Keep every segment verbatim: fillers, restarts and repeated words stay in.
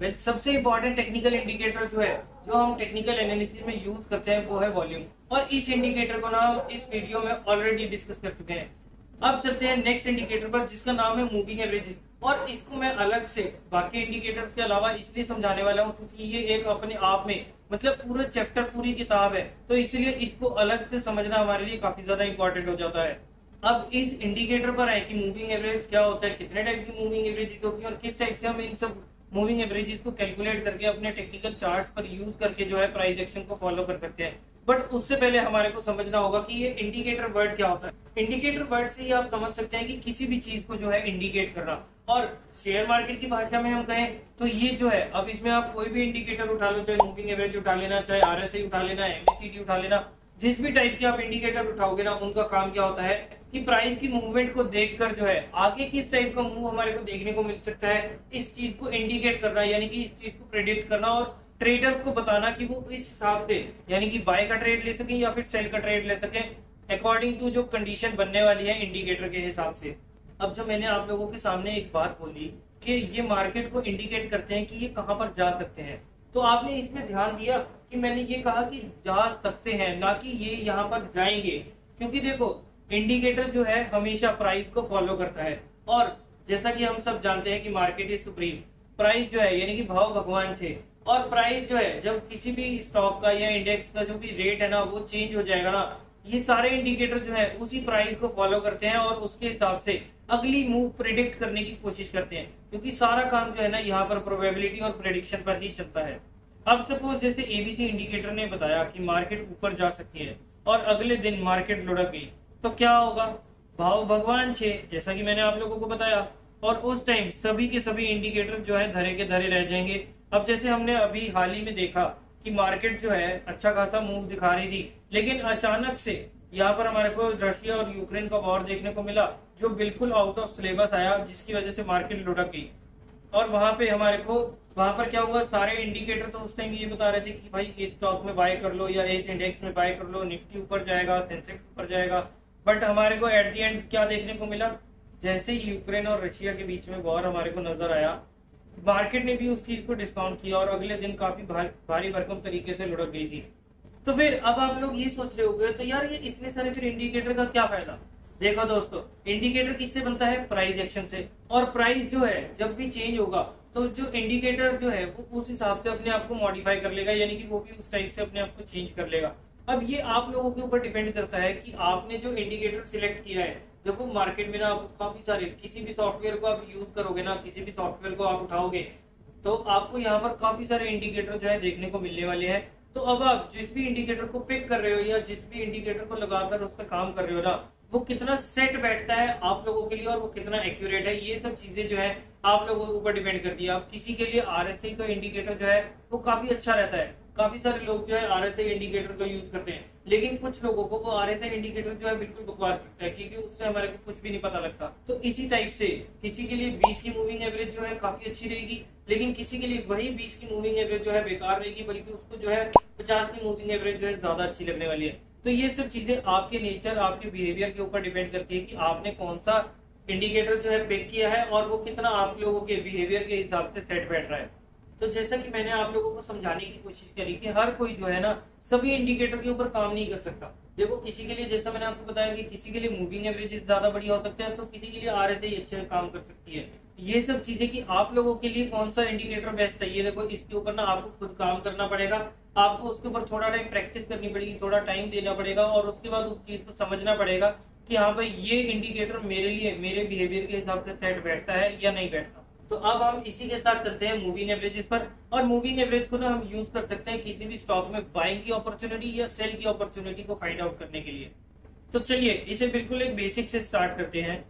Well सबसे important technical indicator जो है, जो हम टेक्निकल एनालिसिस में यूज करते हैं, वो है वॉल्यूम। और इस इंडिकेटर को ना हम इस वीडियो में ऑलरेडी डिस्कस कर चुके हैं। अब चलते हैं नेक्स्ट इंडिकेटर पर, जिसका नाम है मूविंग एवरेजेस। और इसको मैं अलग से बाकी इंडिकेटर्स के अलावा इसलिए समझाने वाला हूँ क्योंकि ये एक अपने आप में मतलब पूरा चैप्टर पूरी किताब है, तो इसलिए इसको अलग से समझना हमारे लिए काफी ज्यादा इंपॉर्टेंट हो जाता है। अब इस इंडिकेटर पर आए कि मूविंग एवरेज क्या होता है, कितने टाइप की मूविंग एवरेजेस होती है और किस टाइप से हम इन सब मूविंग एवरेजेस को कैलकुलेट करके अपने टेक्निकल चार्ट्स पर यूज करके जो है प्राइस एक्शन को फॉलो कर सकते हैं। बट उससे पहले हमारे को समझना होगा कि ये इंडिकेटर वर्ड क्या होता है। इंडिकेटर वर्ड से ही आप समझ सकते हैं कि किसी भी चीज को जो है इंडिकेट करना। और शेयर मार्केट की भाषा में हम कहें तो ये जो है, अब इसमें आप कोई भी इंडिकेटर उठा लो, चाहे मूविंग एवरेज उठा लेना, चाहे आरएसआई उठा लेना, एमएसीडी उठा लेना, जिस भी टाइप के आप इंडिकेटर उठाओगे ना, उनका काम क्या होता है कि प्राइस की मूवमेंट को देखकर जो है आगे किस टाइप का मूव हमारे को देखने को मिल सकता है, इस चीज को इंडिकेट करना, यानी कि इस चीज को प्रेडिक्ट करना और ट्रेडर्स को बताना कि वो इस हिसाब से यानी कि बाय का ट्रेड ले सके या फिर सेल का ट्रेड ले सके अकॉर्डिंग टू जो कंडीशन बनने वाली है इंडिकेटर के हिसाब से। अब जो मैंने आप लोगों के सामने एक बात बोली कि ये मार्केट को इंडिकेट करते हैं कि ये कहां पर जा सकते हैं, तो आपने इसमें ध्यान दिया कि मैंने ये कहा कि जा सकते हैं, ना कि ये यहाँ पर जाएंगे। क्योंकि देखो इंडिकेटर जो है हमेशा प्राइस को फॉलो करता है, और जैसा कि हम सब जानते हैं कि मार्केट इज सुप्रीम, प्राइस जो है यानी कि भाव भगवान थे, और प्राइस जो है जब किसी भी स्टॉक का या इंडेक्स का जो भी रेट है ना वो चेंज हो जाएगा ना, ये सारे इंडिकेटर जो है उसी प्राइस को फॉलो करते हैं और उसके हिसाब से अगली मूव प्रिडिक्ट करने की कोशिश करते हैं, क्योंकि सारा काम जो है ना यहाँ पर प्रोबेबिलिटी और प्रेडिक्शन पर ही चलता है। अब सपोज जैसे एबीसी इंडिकेटर ने बताया कि मार्केट ऊपर जा सकती है और अगले दिन मार्केट लुढ़क गई, तो क्या होगा, भाव भगवान छे, जैसा कि मैंने आप लोगों को बताया, और उस टाइम सभी के सभी इंडिकेटर जो है धरे के धरे रह जाएंगे। अब जैसे हमने अभी हाल ही में देखा कि मार्केट जो है अच्छा खासा मूव दिखा रही थी, लेकिन अचानक से यहाँ पर हमारे को रशिया और यूक्रेन का वॉर देखने को मिला जो बिल्कुल आउट ऑफ सिलेबस आया, जिसकी वजह से मार्केट लुढ़क गई। और वहां पे हमारे को वहां पर क्या हुआ, सारे इंडिकेटर तो उस टाइम ये बता रहे थे कि भाई इस स्टॉक में बाय कर लो या इस इंडेक्स में बाय कर लो, निफ्टी ऊपर जाएगा, सेंसेक्स ऊपर जाएगा। बट हमारे को एट द एंड क्या देखने को मिला, जैसे ही यूक्रेन और रशिया के बीच में वॉर हमारे को नजर आया, मार्केट ने भी उस चीज को डिस्काउंट किया और अगले दिन काफी भार, भारी भरकम तरीके से लुढ़क गई थी। तो फिर अब आप लोग ये सोच रहे होंगे तो यार ये इतने सारे फिर इंडिकेटर का क्या फायदा। देखो दोस्तों, इंडिकेटर किससे बनता है, प्राइस एक्शन से। और प्राइस जो है जब भी चेंज होगा तो जो इंडिकेटर जो है वो उस हिसाब से अपने आप को मॉडिफाई कर लेगा, यानी कि वो भी उस टाइप से अपने आप को चेंज कर लेगा। अब ये आप लोगों के ऊपर डिपेंड करता है कि आपने जो इंडिकेटर सिलेक्ट किया है। देखो मार्केट में ना आपको काफी सारे, किसी भी सॉफ्टवेयर को आप यूज करोगे ना, किसी भी सॉफ्टवेयर को आप उठाओगे तो आपको यहाँ पर काफी सारे इंडिकेटर जो है देखने को मिलने वाले हैं। तो अब आप जिस भी इंडिकेटर को पिक कर रहे हो या जिस भी इंडिकेटर को लगाकर उस पर काम कर रहे हो ना, वो कितना सेट बैठता है आप लोगों के लिए और वो कितना एक्यूरेट है, ये सब चीजें जो है आप लोगों के ऊपर डिपेंड करती है। अब किसी के लिए आरएसआई का इंडिकेटर जो है वो काफी अच्छा रहता है, काफी सारे लोग जो है आरएसआई इंडिकेटर का यूज करते हैं, लेकिन कुछ लोगों को वो आरएसआई इंडिकेटर जो है बिल्कुल बकवास लगता है क्योंकि उससे हमारे को कुछ भी नहीं पता लगता। तो इसी टाइप से किसी के लिए बीस की मूविंग एवरेज जो है काफी अच्छी रहेगी, लेकिन किसी के लिए वही बीस की मूविंग एवरेज जो है बेकार रहेगी, बल्कि उसको जो है पचास की मूविंग एवरेज जो है ज्यादा अच्छी लगने वाली है। तो ये सब चीजें आपके नेचर, आपके बिहेवियर के ऊपर डिपेंड करती है कि आपने कौन सा इंडिकेटर जो है पिक किया है और वो कितना आप लोगों के बिहेवियर के हिसाब से सेट बैठ रहा है। तो जैसा कि मैंने आप लोगों को समझाने की कोशिश करी कि हर कोई जो है ना सभी इंडिकेटर के ऊपर काम नहीं कर सकता। देखो किसी के लिए, जैसा मैंने आपको बताया कि किसी के लिए मूविंग एवरेजेस ज्यादा बढ़िया हो सकते हैं, तो किसी के लिए आरएसआई अच्छे काम कर सकती है। ये सब चीजें कि आप लोगों के लिए कौन सा इंडिकेटर बेस्ट चाहिए, देखो इसके ऊपर ना आपको खुद काम करना पड़ेगा, आपको उसके ऊपर थोड़ा टाइम प्रैक्टिस करनी पड़ेगी, थोड़ा टाइम देना पड़ेगा और उसके बाद उस चीज को समझना पड़ेगा कि हाँ भाई ये इंडिकेटर मेरे लिए, मेरे बिहेवियर के हिसाब से सेट बैठता है या नहीं बैठता। तो अब हम इसी के साथ चलते हैं मूविंग एवरेजेस पर। और मूविंग एवरेज को ना हम यूज कर सकते हैं किसी भी स्टॉक में बाइंग की अपॉर्चुनिटी या सेल की अपॉर्चुनिटी को फाइंड आउट करने के लिए। तो चलिए इसे बिल्कुल एक बेसिक से स्टार्ट करते हैं।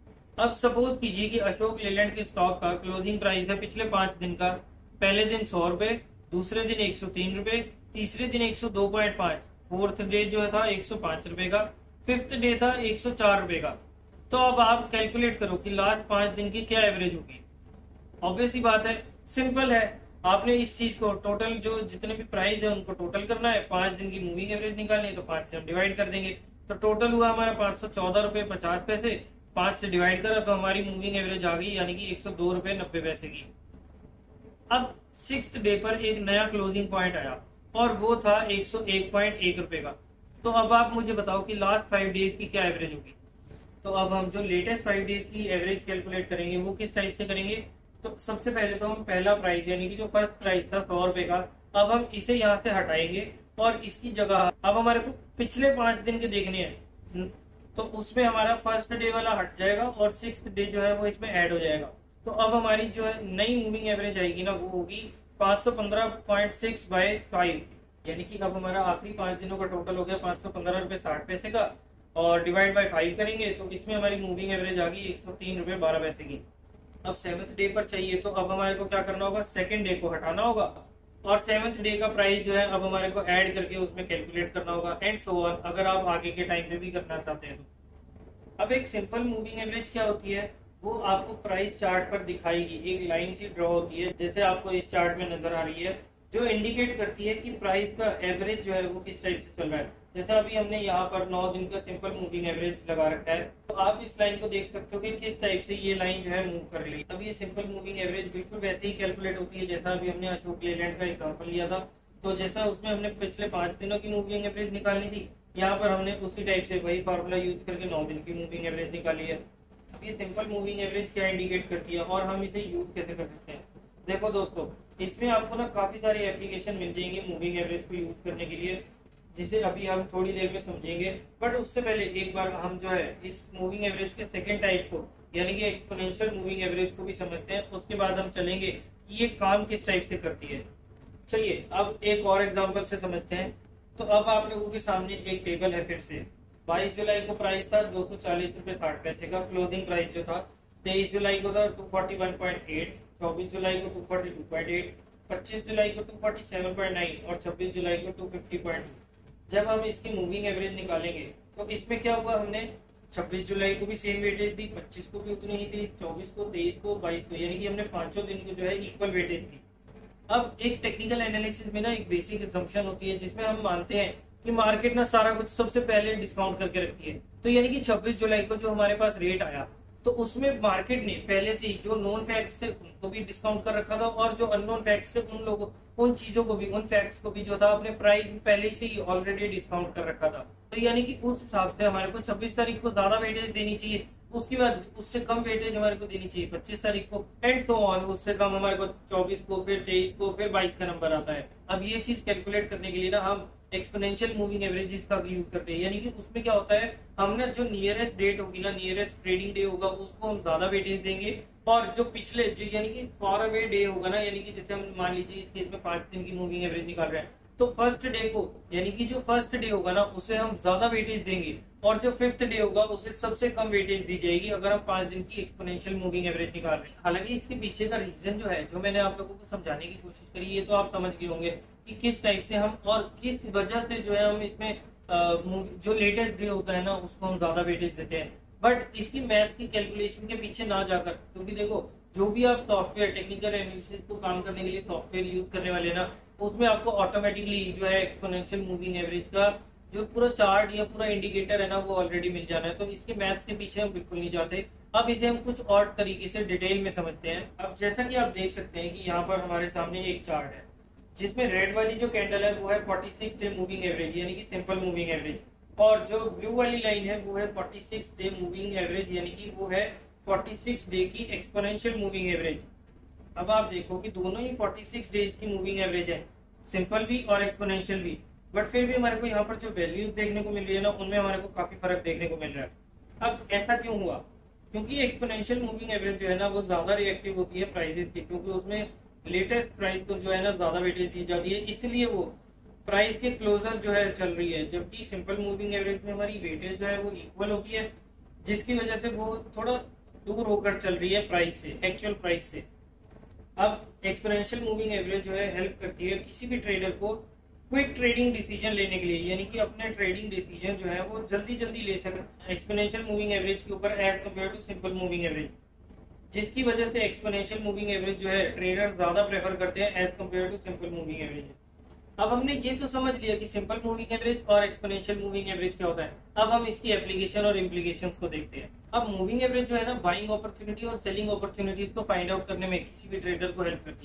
अब सपोज कीजिए कि अशोक लेलैंड के स्टॉक का क्लोजिंग प्राइस है पिछले पांच दिन का, पहले दिन सौ रुपए, दूसरे दिन एक सौ तीन रुपए, तीसरे दिन एक सौ दो पॉइंट पांच, फोर्थ डे जो था एक सौ पांच रुपए का, फिफ्थ डे था एक सौ चार रुपए का। तो अब आप कैलकुलेट करो कि लास्ट पांच दिन की क्या एवरेज होगी। ऑब्वियस ही बात है, सिंपल है, आपने इस चीज को टोटल जो जितने भी प्राइस है उनको टोटल करना है, पांच दिन की मूविंग एवरेज निकालनी है, तो पांच से हम डिवाइड कर देंगे, तो टोटल हुआ हमारा पांच सौ चौदह रुपए पचास पैसे, पांच से डिवाइड करा तो हमारी मूविंग एवरेज आ गई यानी कि एक सौ दो रुपए नब्बे पैसे की। अब सिक्स्थ डे पर एक नया क्लोजिंग पॉइंट आया और वो था एक सौ एक पॉइंट एक रुपए का। तो अब आप मुझे बताओ कि लास्ट फाइव डेज की क्या एवरेज होगी। तो अब हम जो लेटेस्ट फाइव डेज की एवरेज कैलकुलेट करेंगे वो किस टाइप से करेंगे। तो सबसे पहले तो हम पहला प्राइस यानी कि जो फर्स्ट प्राइस था सौ रुपए का, अब हम इसे यहाँ से हटाएंगे और इसकी जगह अब हमारे को पिछले पांच दिन के देखने हैं, तो उसमें हमारा फर्स्ट डे वाला हट जाएगा और सिक्स्थ डे जो है वो इसमें ऐड हो जाएगा। तो अब हमारी जो है नई मूविंग एवरेज आएगी ना वो होगी पांच सौ पंद्रह पॉइंट सिक्स बाई फाइव, यानी कि अब हमारा आखिरी पांच दिनों का टोटल हो गया पांच सौ पंद्रह रुपए साठ पैसे का, और डिवाइड बाय फाइव करेंगे तो इसमें हमारी मूविंग एवरेज आ गई एक सौ तीन रुपए बारह पैसे की। अब सेवंथ डे पर चाहिए तो अब हमारे को क्या करना होगा, सेकंड डे को हटाना होगा और सेवंथ डे का प्राइस जो है अब हमारे को ऐड करके उसमें कैलकुलेट करना होगा एंड सो ऑन, अगर आप आगे के टाइम पे भी करना चाहते हैं तो। अब एक सिंपल मूविंग एवरेज क्या होती है, वो आपको प्राइस चार्ट पर दिखाएगी, एक लाइन सी ड्रॉ होती है जैसे आपको इस चार्ट में नजर आ रही है, जो इंडिकेट करती है कि प्राइस का एवरेज जो है वो किस टाइप से चल रहा है। जैसे अभी हमने यहाँ पर नौ दिन का सिंपल मूविंग एवरेज लगा रखा है, तो आप इस लाइन को देख सकते हो कि किस टाइप से ये लाइन जो है मूव कर रही है। अब ये सिंपल मूविंग एवरेज बिल्कुल वैसे ही कैलकुलेट होती है जैसा अभी हमने अशोक लेलैंड का एग्जांपल लिया था। तो जैसा उसमें हमने पिछले पांच दिनों की मूविंग एवरेज निकालनी थी, यहाँ पर हमने उसी टाइप से वही फॉर्मूला यूज करके नौ दिन की मूविंग एवरेज निकाली है। अब ये सिंपल मूविंग एवरेज क्या इंडिकेट करती है और हम इसे यूज कैसे कर सकते हैं। देखो दोस्तों, इसमें आपको ना काफी सारी एप्लीकेशन मिल जाएंगी मूविंग एवरेज को यूज करने के लिए, जिसे अभी हम थोड़ी देर में समझेंगे। बट उससे पहले एक बार हम जो है इस मूविंग एवरेज के सेकंड टाइप को यानी कि एक्सपोनेंशियल मूविंग एवरेज को भी समझते हैं, उसके बाद हम चलेंगे कि ये काम किस टाइप से करती है। चलिए अब एक और एग्जांपल से समझते हैं। तो अब आप लोगों के सामने एक टेबल है, फिर से बाईस जुलाई को प्राइस था दो सौ चालीस रुपए साठ पैसे का, क्लोजिंग प्राइस जो था तेईस जुलाई को था दो सौ इकतालीस पॉइंट आठ, चौबीस जुलाई को दो सौ बयालीस पॉइंट आठ, पच्चीस जुलाई को दो सौ सैंतालीस पॉइंट नौ और छब्बीस जुलाई को दो सौ पचास पॉइंट दो। जब हम इसकी मूविंग एवरेज निकालेंगे तो इसमें क्या हुआ, हमने छब्बीस जुलाई को भी सेम वेटेज दी, पच्चीस को भी उतनी ही दी, चौबीस को, तेईस को, बाईस को, यानी कि हमने पांचों दिन को जो है इक्वल वेटेज दी। अब एक टेक्निकल एनालिसिस में ना एक बेसिक असम्पशन होती है जिसमें हम मानते हैं कि मार्केट ना सारा कुछ सबसे पहले डिस्काउंट करके रखती है। तो यानी कि छब्बीस जुलाई को जो हमारे पास रेट आया तो उसमें मार्केट ने पहले से ही जो नॉन फैक्ट्स थे उनको भी डिस्काउंट कर रखा था और जो अननोन फैक्ट्स थे उन लोगों उन चीजों को भी उन फैक्ट्स को भी जो था अपने प्राइस पहले से ही ऑलरेडी डिस्काउंट कर रखा था। तो यानी कि उस हिसाब से हमारे को छब्बीस तारीख को ज्यादा वेटेज देनी चाहिए, उसके बाद उससे कम वेटेज हमारे को देनी चाहिए पच्चीस तारीख को एंड सो ऑन, उससे कम हमारे को चौबीस को, फिर तेईस को, फिर बाईस का नंबर आता है। अब ये चीज कैलकुलेट करने के लिए ना हम एक्सपोनेंशियल मूविंग एवरेजेस का भी यूज करते हैं, यानी कि उसमें क्या होता है, हम ना जो नियरेस्ट डेट होगी ना, नियरेस्ट ट्रेडिंग डे होगा उसको हम ज्यादा वेटेज देंगे और जो पिछले जो यानी कि फॉर अवे डे होगा ना, यानी कि जैसे हम मान लीजिए इस केस में पांच दिन की मूविंग एवरेज निकाल रहे हैं तो फर्स्ट डे को यानी कि जो फर्स्ट डे होगा ना उसे हम ज्यादा वेटेज देंगे और जो फिफ्थ डे होगा उसे सबसे कम वेटेज दी जाएगी अगर हम पांच दिन की एक्सपोनेंशियल मूविंग एवरेज निकाल रहे हैं। हालांकि इसके पीछे का रीजन जो है, जो मैंने आप लोगों को समझाने की कोशिश करी, ये तो आप समझ गए होंगे कि किस टाइप से हम और किस वजह से जो है हम इसमें आ, जो लेटेस्ट डे होता है ना उसको हम ज्यादा वेटेज देते हैं। बट इसकी मैथ्स की कैलकुलेशन के पीछे ना जाकर, क्योंकि देखो जो भी आप सॉफ्टवेयर टेक्निकल एनालिसिस को काम करने के लिए सॉफ्टवेयर यूज करने वाले ना, उसमें आपको ऑटोमेटिकली जो है एक्सपोनेंशियल मूविंग एवरेज का जो पूरा चार्ट या पूरा इंडिकेटर है ना वो ऑलरेडी मिल जाना है। तो इसके मैथ्स के पीछे हम बिल्कुल नहीं जाते। अब इसे हम कुछ और तरीके से डिटेल में समझते हैं। अब जैसा कि आप देख सकते हैं कि यहाँ पर हमारे सामने एक चार्ट है जिसमें रेड वाली जो कैंडल है वो है छियालीस डे मूविंग एवरेज यानी कि सिंपल मूविंग एवरेज, और जो ब्लू वाली लाइन है वो है छियालीस डे मूविंग एवरेज यानी कि वो है छियालीस डे की एक्सपोनेंशियल मूविंग एवरेज। अब आप देखो कि दोनों ही छियालीस डेज की मूविंग एवरेज है, सिंपल भी और एक्सपोनेंशियल भी, बट फिर भी हमारे को यहाँ पर जो वैल्यूज देखने को मिल रही है ना उनमें हमारे को काफी फर्क देखने को मिल रहा है। अब ऐसा क्यों हुआ, क्योंकि एक्सपोनेंशियल मूविंग एवरेज जो है ना वो ज्यादा रिएक्टिव होती है प्राइसेस की, क्योंकि उसमें लेटेस्ट प्राइस को जो है ना ज्यादा वेटेज दी जाती है, इसलिए वो प्राइस के क्लोजर जो है चल रही है। जबकि सिंपल मूविंग एवरेज में हमारी वेटेज जो है वो इक्वल होती है, जिसकी वजह से वो थोड़ा दूर होकर चल रही है प्राइस से, एक्चुअल प्राइस से। अब एक्सपोनेंशियल मूविंग एवरेज जो है हेल्प करती है किसी भी ट्रेडर को क्विक ट्रेडिंग डिसीजन लेने के लिए, यानी कि अपने ट्रेडिंग डिसीजन जो है वो जल्दी जल्दी ले सके एक्सपोनेंशियल मूविंग एवरेज के ऊपर as compare to simple moving average, जिसकी वजह से एक्सपोनेंशियल मूविंग एवरेज जो है ट्रेडर ज्यादा प्रेफर करते हैं as compare to simple moving average. अब हमने ये तो समझ लिया कि सिंपल मूविंग एवरेज और एक्सपोनेंशियल मूविंग एवरेज क्या होता है। अब हम इसकी एप्लीकेशन और इम्प्लीकेशंस को देखते हैं। अब मूविंग एवरेज जो है ना बाइंग अपॉर्चुनिटी और सेलिंग अपॉर्चुनिटीज को फाइंड आउट करने में किसी भी ट्रेडर को हेल्प करती है।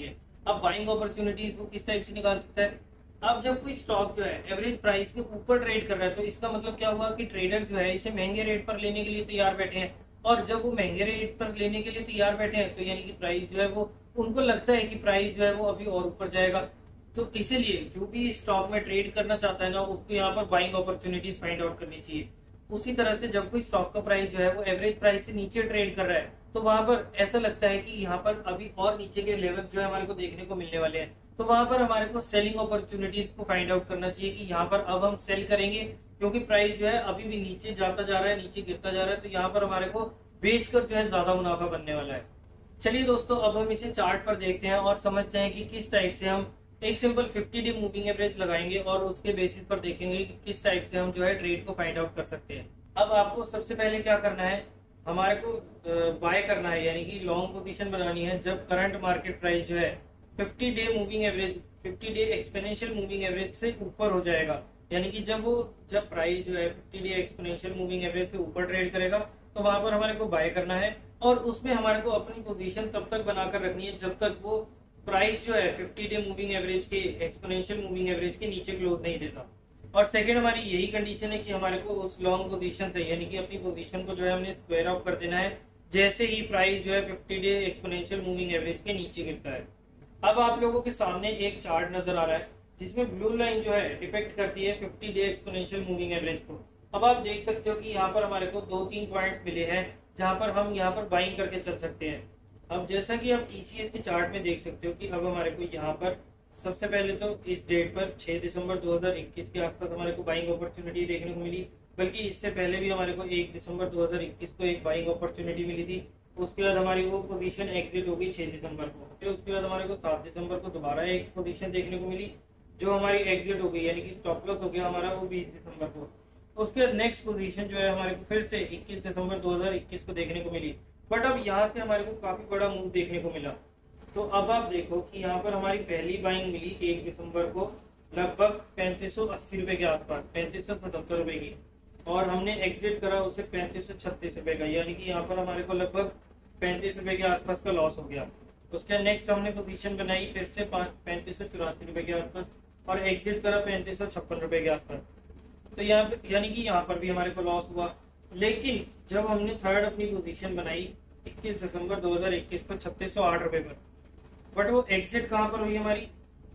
अब बाइंग अपॉर्चुनिटीज वो किस टाइप से निकाल सकता है। अब जब कोई स्टॉक जो है एवरेज प्राइस के ऊपर ट्रेड कर रहा है तो इसका मतलब क्या हुआ कि ट्रेडर जो है इसे महंगे रेट पर लेने के लिए तैयार बैठे हैं, और जब वो महंगे रेट पर लेने के लिए तैयार बैठे हैं तो यानी कि प्राइस जो है वो उनको लगता है कि प्राइस जो है वो अभी और ऊपर जाएगा। तो इसीलिए जो भी स्टॉक में ट्रेड करना चाहता है ना उसको यहाँ पर बाइंग अपॉर्चुनिटीज फाइंड आउट करनी चाहिए। उसी तरह से जब कोई स्टॉक का प्राइस जो है वो एवरेज प्राइस से नीचे ट्रेड कर रहा है तो वहां पर ऐसा लगता है कि यहाँ पर अभी और नीचे के लेवल जो है हमारे को देखने को मिलने वाले हैं, तो वहां पर हमारे को सेलिंग अपॉर्चुनिटीज को फाइंड आउट करना चाहिए कि यहाँ पर अब हम सेल करेंगे क्योंकि प्राइस जो है अभी भी नीचे जाता जा रहा है, नीचे गिरता जा रहा है, तो यहाँ पर हमारे को बेचकर जो है ज्यादा मुनाफा बनने वाला है। चलिए दोस्तों, अब हम इसे चार्ट पर देखते हैं और समझते हैं कि किस टाइप से हम एक simple fifty day moving average लगाएंगे और उसके बेसिस पर देखेंगे कि किस टाइप से हम जो है ट्रेड को फाइंड आउट कर सकते हैं। अब आपको सबसे पहले क्या करना है, हमारे को बाय करना है यानी कि लॉन्ग पोजीशन बनानी है जब करंट मार्केट प्राइस जो है fifty day moving average fifty day exponential moving average से ऊपर हो जाएगा। यानी कि जब वो जब प्राइस जो है fifty day exponential moving average से ऊपर ट्रेड करेगा तो वहां पर हमारे को बाय करना है, और उसमें हमारे को अपनी पोजीशन तब तक बनाकर रखनी है जब तक वो प्राइस जो है फिफ्टी डे मूविंग एवरेज के एक्सपोनेंशियल मूविंग एवरेज के नीचे क्लोज नहीं देता। और सेकंड हमारी यही कंडीशन है कि हमारे को उस लॉन्ग पोजीशन से यानी कि अपनी पोजीशन को जो है हमने स्क्वायर ऑफ कर देना है जैसे ही प्राइस जो है fifty day exponential moving average के नीचे गिरता है। अब आप लोगों के सामने एक चार्ट नजर आ रहा है जिसमें ब्लू लाइन जो है डिपेक्ट करती है fifty day exponential moving average को। अब आप देख सकते हो कि यहाँ पर हमारे को दो तीन पॉइंट्स मिले हैं जहां पर हम यहाँ पर बाइंग करके चल सकते हैं। अब जैसा कि आप टीसीएस के चार्ट में देख सकते हो कि अब हमारे को यहाँ पर सबसे पहले तो इस डेट पर छह दिसंबर दो हज़ार इक्कीस के आसपास हमारे को बाइंग अपॉर्चुनिटी देखने को मिली, बल्कि इससे पहले भी हमारे को एक दिसंबर दो हज़ार इक्कीस को एक बाइंग अपॉर्चुनिटी मिली थी। उसके बाद हमारी वो पोजीशन एग्जिट हो गई छह दिसंबर को, फिर उसके बाद हमारे को सात दिसंबर को दोबारा एक पोजीशन देखने को मिली जो हमारी एग्जिट हो गई यानी कि स्टॉप लॉस हो गया हमारा वो बीस दिसंबर को। उसके बाद नेक्स्ट पोजीशन जो है हमारे को फिर से इक्कीस दिसंबर दो हज़ार इक्कीस को देखने को मिली, बट अब यहाँ से हमारे को काफी बड़ा मूव देखने को मिला। तो अब आप देखो कि यहाँ पर हमारी पहली बाइंग मिली एक दिसंबर को लगभग पैंतीस सौ अस्सी रुपए के आसपास, पैंतीस सौ सतहत्तर रुपए की, और हमने एग्जिट करा उसे पैंतीस सौ छत्तीस रुपए का, यानी कि यहाँ पर हमारे को लगभग पैंतीस रुपए के आसपास का लॉस हो गया। उसके नेक्स्ट हमने पोजीशन बनाई फिर से पैंतीस सौ चौरासी रुपए के आसपास और एग्जिट करा पैंतीस सौ छप्पन रुपए के आसपास। तो यहाँ पे यानी कि यहाँ पर भी हमारे को लॉस हुआ, लेकिन जब हमने थर्ड अपनी पोजीशन बनाई इक्कीस दिसंबर दो हज़ार इक्कीस को छत्तीस सौ आठ रुपए पर, बट वो एग्जिट कहाँ पर हुई हमारी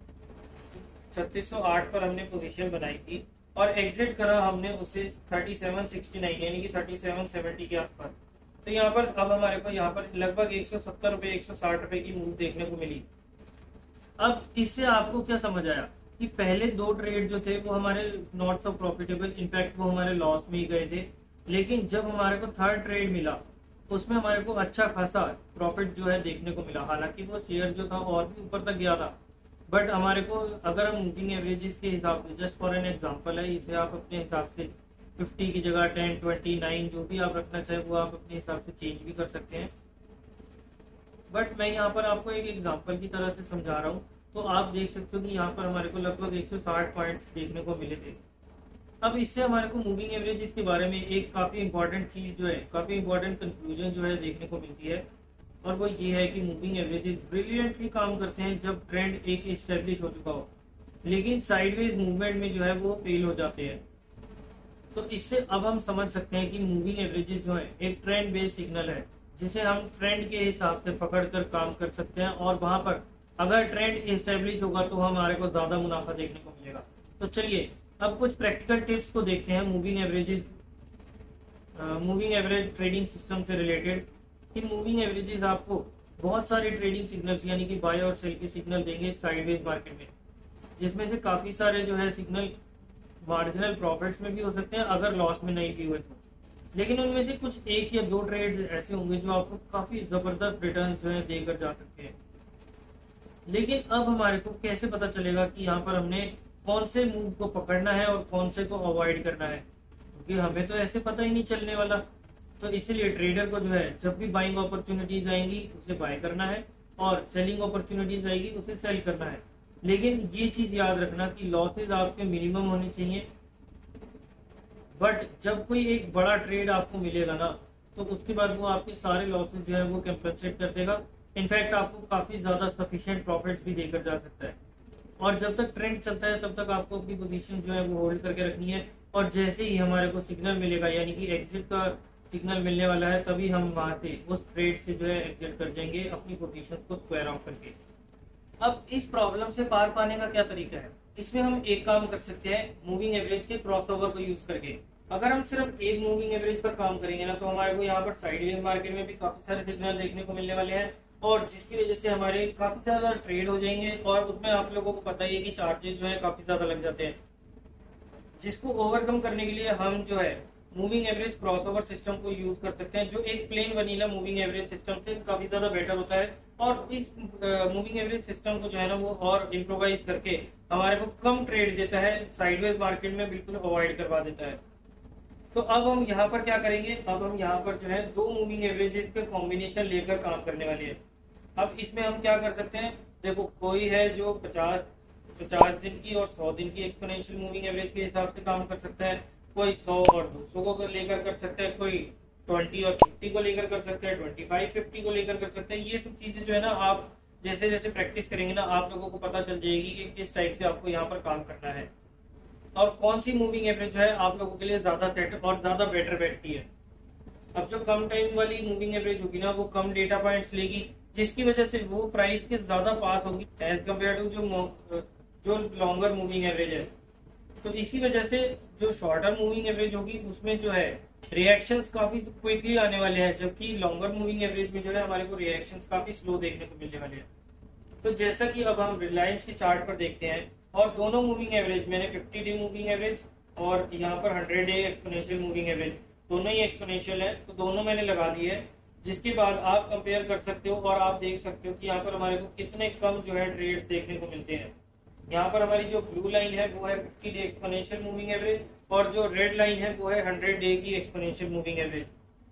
छत्तीस सौ आठ पर हमने पोजीशन बनाई थी और एग्जिट करा हमने उसे सैंतीस सौ उनहत्तर यानी कि सैंतीस सौ सत्तर के आसपास। तो यहाँ पर अब हमारे को यहाँ पर लगभग एक सौ सत्तर रुपए एक सौ साठ रुपए की मूव देखने को मिली। अब इससे आपको क्या समझ आया कि पहले दो ट्रेड जो थे वो हमारे नॉट सो प्रॉफिटेबल, इनफैक्ट वो हमारे लॉस में ही गए थे, लेकिन जब हमारे को थर्ड ट्रेड मिला उसमें हमारे को अच्छा खासा प्रॉफिट जो है देखने को मिला। हालांकि वो शेयर जो था और भी ऊपर तक गया था, बट हमारे को अगर हम मूविंग एवरेजेस के हिसाब से, जस्ट फॉर एन एग्जांपल है, इसे आप अपने हिसाब से पचास की जगह दस, उनतीस जो भी आप रखना चाहे वो आप अपने हिसाब से चेंज भी कर सकते हैं, बट मैं यहाँ पर आपको एक एग्जांपल की तरह से समझा रहा हूँ। तो आप देख सकते हो कि यहाँ पर हमारे को लगभग एक सौ साठ पॉइंट्स देखने को मिले थे। अब इससे हमारे को मूविंग एवरेजेस के बारे में एक काफी इंपॉर्टेंट चीज जो है, काफी इंपॉर्टेंट कंक्लूजन जो है देखने को मिलती है, और वो ये है कि मूविंग एवरेजेस ब्रिलियंटली काम करते हैं जब ट्रेंड एक एस्टेब्लिश हो चुका हो, लेकिन साइडवेज मूवमेंट में जो है वो फेल हो जाते हैं। तो इससे अब हम समझ सकते हैं कि मूविंग एवरेजेस जो है एक ट्रेंड बेस्ड सिग्नल है जिसे हम ट्रेंड के हिसाब से पकड़कर काम कर सकते हैं, और वहां पर अगर ट्रेंड एस्टेब्लिश होगा तो हमारे को ज्यादा मुनाफा देखने को मिलेगा। तो चलिए अब कुछ प्रैक्टिकल टिप्स को देखते हैं moving averages moving average trading system से रिलेटेड, कि मूविंग एवरेजेस आपको बहुत सारे ट्रेडिंग सिग्नल्स यानी कि बाय और सेल के सिग्नल देंगे साइडवेज मार्केट में, जिसमें से काफी सारे जो है सिग्नल मार्जिनल प्रॉफिट्स में भी हो सकते हैं अगर लॉस में नहीं भी हुए तो, लेकिन उनमें से कुछ एक या दो ट्रेड ऐसे होंगे जो आपको काफी जबरदस्त रिटर्न जो है देकर जा सकते हैं। लेकिन अब हमारे को कैसे पता चलेगा कि यहाँ पर हमने कौन से मूव को पकड़ना है और कौन से को अवॉइड करना है, क्योंकि हमें तो ऐसे पता ही नहीं चलने वाला। तो इसीलिए ट्रेडर को जो है जब भी बाइंग अपॉर्चुनिटीज आएंगी उसे बाय करना है और सेलिंग अपॉर्चुनिटीज आएगी उसे सेल करना है। लेकिन ये चीज याद रखना कि लॉसेज आपके मिनिमम होने चाहिए, बट जब कोई एक बड़ा ट्रेड आपको मिलेगा ना तो उसके बाद वो आपके सारे लॉसेज जो है वो कंपनसेट कर देगा, इनफैक्ट आपको काफी ज्यादा सफिशिएंट प्रॉफिट्स भी देकर जा सकता है। और जब तक ट्रेंड चलता है तब तक आपको अपनी पोजीशन जो है वो होल्ड करके रखनी है, और जैसे ही हमारे को सिग्नल मिलेगा यानी कि एग्जिट का सिग्नल मिलने वाला है तभी हम वहां से उस ट्रेड से जो है एग्जिट कर जाएंगे अपनी पोजीशन को स्क्वायर ऑफ करके। अब इस प्रॉब्लम से पार पाने का क्या तरीका है? इसमें हम एक काम कर सकते हैं मूविंग एवरेज के क्रॉसओवर को यूज करके। अगर हम सिर्फ एक मूविंग एवरेज पर काम करेंगे ना तो हमारे को यहाँ पर साइडवेज मार्केट में भी काफी सारे सिग्नल देखने को मिलने वाले हैं, और जिसकी वजह से हमारे काफी ज्यादा ट्रेड हो जाएंगे, और उसमें आप लोगों को पता ही है कि चार्जेस जो है काफी ज्यादा लग जाते हैं, जिसको ओवरकम करने के लिए हम जो है मूविंग एवरेज क्रॉसओवर सिस्टम को यूज कर सकते हैं, जो एक plain vanilla moving average system से काफी ज्यादा बेटर होता है। और इस मूविंग एवरेज सिस्टम को जो है ना वो और इम्प्रोवाइज करके हमारे को कम ट्रेड देता है, साइडवेज मार्केट में बिल्कुल अवॉइड करवा देता है। तो अब हम यहाँ पर क्या करेंगे, अब हम यहाँ पर जो है दो मूविंग एवरेजेस के कॉम्बिनेशन लेकर काम करने वाले हैं। अब इसमें हम क्या कर सकते हैं, देखो कोई है जो पचास पचास दिन की और सौ दिन की एक्सपोनेंशियल मूविंग एवरेज के हिसाब से काम कर सकता है, कोई सौ और दो सौ को लेकर कर सकता है, कोई ट्वेंटी और फिफ्टी को लेकर कर सकता है, ट्वेंटी फाइव फिफ्टी को लेकर कर सकते हैं। ये सब चीजें जो है ना आप जैसे जैसे प्रैक्टिस करेंगे ना आप लोगों को पता चल जाएगी कि किस टाइप से आपको यहाँ पर काम करना है और कौन सी मूविंग एवरेज जो है आप लोगों के लिए ज्यादा सेट और ज्यादा बेटर बैठती है। अब जो कम टाइम वाली मूविंग एवरेज होगी ना वो कम डेटा पॉइंट्स लेगी, जिसकी वजह से वो प्राइस के ज्यादा पास होगी एज कम्पेयर टू जो जो लॉन्गर मूविंग एवरेज है। तो इसी वजह से जो शॉर्टर मूविंग एवरेज होगी उसमें जो है रिएक्शंस काफी क्विकली आने वाले हैं, जबकि लॉन्गर मूविंग एवरेज में जो है हमारे को रिएक्शंस काफी स्लो देखने को मिलने वाले हैं। तो जैसा कि अब हम रिलायंस के चार्ट पर देखते हैं, और दोनों मूविंग एवरेज मैंने फिफ्टी डे मूविंग एवरेज और यहाँ पर hundred day exponential moving average दोनों ही एक्सपोनेंशियल है, तो दोनों मैंने लगा दिए है। जिसके बाद आप कंपेयर कर सकते हो और आप देख सकते हो कि यहाँ पर हमारे को कितने कम जो है ट्रेड देखने को मिलते हैं। यहाँ पर हमारी जो ब्लू लाइन है वो है fifty day exponential moving average, और जो रेड लाइन है वो है हंड्रेड डे की एक्सपोनेंशियल मूविंग एवरेज।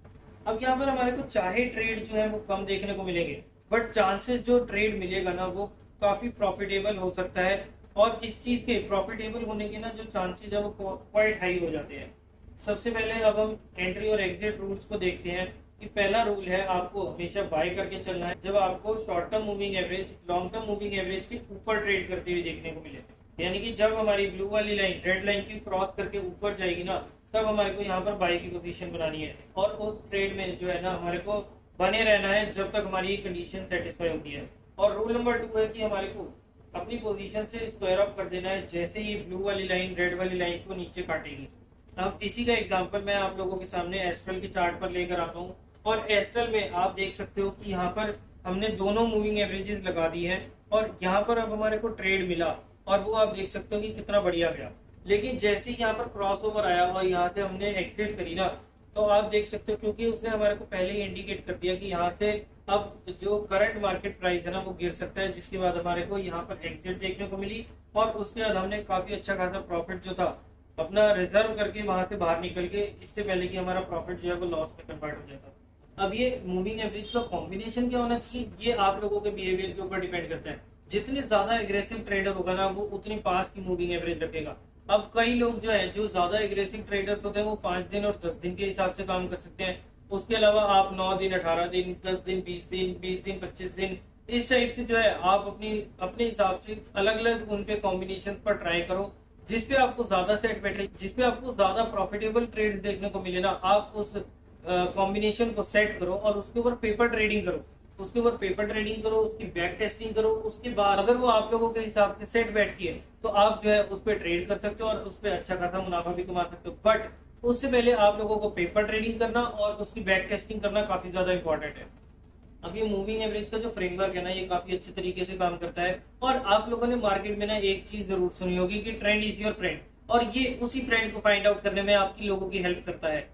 अब यहाँ पर हमारे को चाहे ट्रेड जो है वो कम देखने को मिलेंगे, बट चांसेस जो ट्रेड मिलेगा ना वो काफी प्रॉफिटेबल हो सकता है, और इस चीज के प्रॉफिटेबल होने के ना जो चांसेस है वो क्वाइट हाई हो जाते हैं। सबसे पहले अब हम एंट्री और एग्जिट रूल्स को देखते हैं कि पहला रूल है आपको हमेशा बाय करके चलना है जब आपको short term moving average long term moving average के ऊपर ट्रेड करते हुए देखने को मिले, यानी कि जब हमारी ब्लू वाली लाइन रेड लाइन की क्रॉस करके ऊपर जाएगी ना तब हमारे को यहाँ पर बाय की पोजीशन बनानी है, और उस ट्रेड में जो है ना हमारे को बने रहना है जब तक हमारी कंडीशन सेटिस्फाई होती है। और रूल नंबर टू है कि हमारे को अपनी पोजीशन से स्क्वायर ऑफ कर देना है जैसे ही ब्लू वाली लाइन रेड वाली लाइन को नीचे काटेगी। अब इसी का एग्जांपल मैं आप लोगों के सामने एस्ट्रल के चार्ट पर लेकर आता हूँ, और एस्ट्रल में आप देख सकते हो कि यहाँ पर हमने दोनों मूविंग एवरेजेस लगा दी है, और यहाँ पर अब हमारे को ट्रेड मिला और वो आप देख सकते हो कि कितना बढ़िया गया। लेकिन जैसे ही यहाँ पर क्रॉस ओवर आया और यहाँ से हमने एग्जिट करी ना तो आप देख सकते हो क्योंकि उसने हमारे को पहले ही इंडिकेट कर दिया कि यहाँ से अब जो करंट मार्केट प्राइस है ना वो गिर सकता है, जिसके बाद हमारे को यहाँ पर एग्जिट देखने को मिली, और उसके बाद हमने काफी अच्छा खासा प्रॉफिट जो था अपना रिजर्व करके वहां से बाहर निकल के, इससे पहले कि हमारा प्रॉफिट जो है वो लॉस में कन्वर्ट हो जाता। अब ये मूविंग एवरेज का कॉम्बिनेशन क्या होना चाहिए ये आप लोगों के बिहेवियर के ऊपर डिपेंड करता है। जितने ज्यादा एग्रेसिव ट्रेडर होगा ना वो उतनी पास की मूविंग एवरेज रखेगा। अब कई लोग जो है जो ज्यादा एग्रेसिव ट्रेडर्स होते हैं वो पांच दिन और दस दिन के हिसाब से काम कर सकते हैं। उसके अलावा आप नौ दिन, अठारह दिन, दस दिन, बीस दिन, बीस दिन, पच्चीस दिन, इस टाइप से जो है आप अपनी अपने हिसाब से अलग अलग उनपे कॉम्बिनेशन पर ट्राई करो, जिसपे आपको ज्यादा सेट बैठे, जिसपे आपको ज्यादा प्रॉफिटेबल ट्रेड देखने को मिले ना, आप उस कॉम्बिनेशन uh, को सेट करो और उसके ऊपर पेपर ट्रेडिंग करो उसके ऊपर पेपर ट्रेडिंग करो उसकी बैक टेस्टिंग करो। उसके बाद अगर वो आप लोगों के हिसाब से सेट बैठती है तो आप जो है उस पर ट्रेड कर सकते हो और उस पर अच्छा खासा मुनाफा भी कमा सकते हो। बट उससे पहले आप लोगों को पेपर ट्रेडिंग करना और उसकी बैक टेस्टिंग करना काफी ज्यादा इंपॉर्टेंट है। अब ये मूविंग एवरेज का जो फ्रेमवर्क है ना ये काफी अच्छे तरीके से काम करता है, और आप लोगों ने मार्केट में ना एक चीज जरूर सुनी होगी कि ट्रेंड इज योर फ्रेंड, और ये उसी फ्रेंड को फाइंड आउट करने में आपकी लोगों की हेल्प करता है।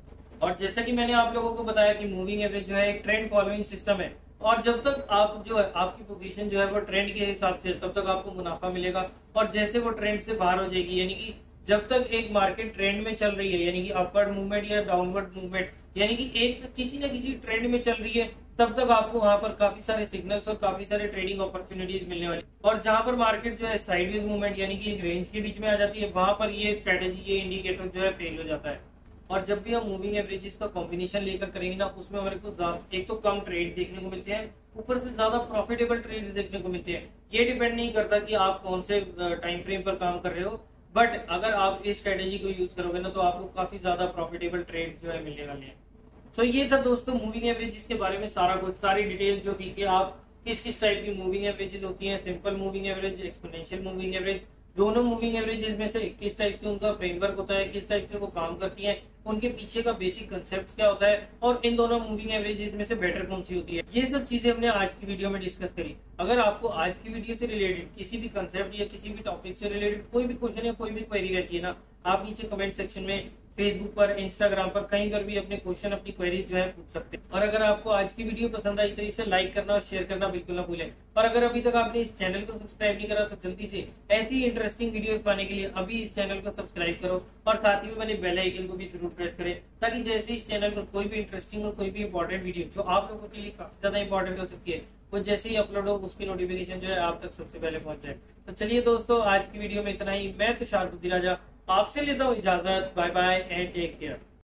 और जैसा कि मैंने आप लोगों को बताया कि मूविंग एवरेज जो है एक ट्रेंड फॉलोइंग सिस्टम है, और जब तक आप जो है आपकी पोजीशन जो है वो ट्रेंड के हिसाब से तब तक आपको मुनाफा मिलेगा, और जैसे वो ट्रेंड से बाहर हो जाएगी, यानी कि जब तक एक मार्केट ट्रेंड में चल रही है यानी कि अपवर्ड मूवमेंट या डाउनवर्ड मूवमेंट यानी कि एक किसी न किसी ट्रेंड में चल रही है, तब तक आपको वहां पर काफी सारे सिग्नल्स और काफी सारे ट्रेडिंग अपॉर्चुनिटीज मिलने वाली। और जहां पर मार्केट जो है साइडवेज मूवमेंट यानी कि एक रेंज के बीच में आ जाती है, वहां पर ये स्ट्रेटेजी ये इंडिकेटर जो है फेल हो जाता है। और जब भी हम मूविंग एवरेजेस का कॉम्बिनेशन लेकर करेंगे ना, उसमें हमारे को एक तो कम ट्रेड देखने को मिलते हैं, ऊपर से ज्यादा प्रॉफिटेबल ट्रेड्स देखने को मिलते हैं। ये डिपेंड नहीं करता कि आप कौन से टाइम फ्रेम पर काम कर रहे हो, बट अगर आप इस स्ट्रेटेजी को यूज करोगे ना, तो आपको काफी ज्यादा प्रॉफिटेबल ट्रेड्स जो है मिलने वाले हैं। तो ये था दोस्तों मूविंग एवरेजेस के बारे में सारा कुछ, सारी डिटेल जो थी कि आप किस किस टाइप की मूविंग एवरेजेस होती हैं, simple moving average, exponential moving average, दोनों मूविंग एवरेजेस में से किस टाइप से उनका फ्रेमवर्क होता है, किस टाइप से वो काम करती हैं, उनके पीछे का बेसिक कंसेप्ट क्या होता है, और इन दोनों मूविंग एवरेजेस में से बेटर कौन सी होती है। ये सब चीजें हमने आज की वीडियो में डिस्कस करी। अगर आपको आज की वीडियो से रिलेटेड किसी भी कंसेप्ट या किसी भी टॉपिक से रिलेटेड कोई भी क्वेश्चन या कोई भी क्वेरी रहती है ना, आप नीचे कमेंट सेक्शन में, फेसबुक पर, इंस्टाग्राम पर, कहीं पर भी अपने क्वेश्चन, अपनी क्वेरीज जो है पूछ सकते हैं। और अगर आपको आज की वीडियो पसंद आई तो इसे लाइक करना और शेयर करना बिल्कुल ना भूलें। और अगर अभी तक आपने इस चैनल को सब्सक्राइब नहीं करा तो जल्दी से ऐसी इंटरेस्टिंग वीडियोस पाने के लिए अभी इस चैनल को सब्सक्राइब करो, और साथ ही में बेल आइकन को भी जरूर प्रेस करें, ताकि जैसे इस चैनल पर कोई भी इंटरेस्टिंग और कोई भी इंपॉर्टेंट वीडियो जो आप लोगों के लिए काफी ज्यादा इंपॉर्टेंट हो सकती है, वो जैसे ही अपलोड हो उसकी नोटिफिकेशन जो है आप तक सबसे पहले पहुंच जाए। तो चलिए दोस्तों, आज की वीडियो में इतना ही। मैं तुषार बुद्धिराजा आपसे लेता हूँ इजाजत। Bye bye and take care.